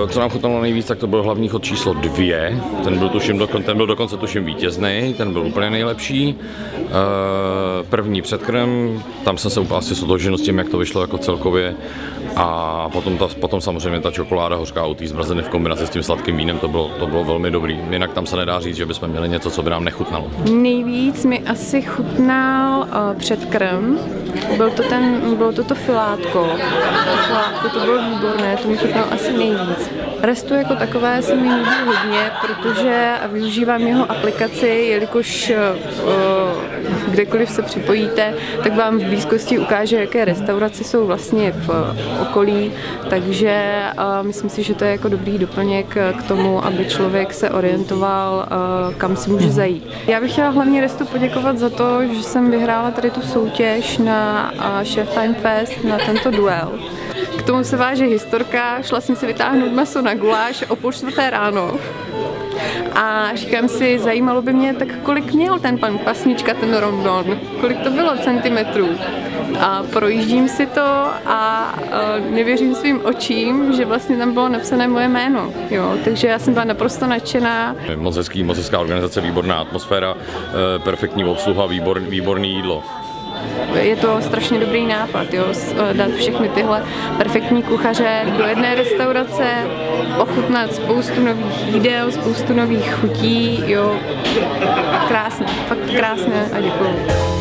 Co nám chutnalo nejvíc, tak to byl hlavní chod číslo 2. Ten byl dokonce tuším vítězný, ten byl úplně nejlepší. První předkrm, tam jsem se úplně asi sotožil s tím, jak to vyšlo jako celkově. A potom samozřejmě ta čokoláda hořká u té zmrazené v kombinaci s tím sladkým vínem, to bylo velmi dobrý. Jinak tam se nedá říct, že bychom měli něco, co by nám nechutnalo. Nejvíc mi asi chutnal předkrm. Bylo to filátko. To bylo výborné, to mi chutnalo asi nejvíc. Restu jako takové se mi líbí hodně, protože využívám jeho aplikaci, jelikož kdekoliv se připojíte, tak vám v blízkosti ukáže, jaké restaurace jsou vlastně v okolí, takže myslím si, že to je jako dobrý doplněk k tomu, aby člověk se orientoval, kam si může zajít. Já bych chtěla hlavně Restu poděkovat za to, že jsem vyhrála tady tu soutěž na Chef Time Fest, na tento duel. K tomu se váže historka, šla jsem si vytáhnout maso na guláš o 3:30 ráno. A říkám si, zajímalo by mě, tak kolik měl ten pan pasnička, ten rondon, kolik to bylo centimetrů. A projíždím si to a nevěřím svým očím, že vlastně tam bylo napsané moje jméno. Jo, takže já jsem byla naprosto nadšená. Moc hezká organizace, výborná atmosféra, perfektní obsluha, výborný jídlo. Je to strašně dobrý nápad, jo, dát všechny tyhle perfektní kuchaře do jedné restaurace, ochutnat spoustu nových jídel, spoustu nových chutí, jo, krásné, fakt krásné a děkuju.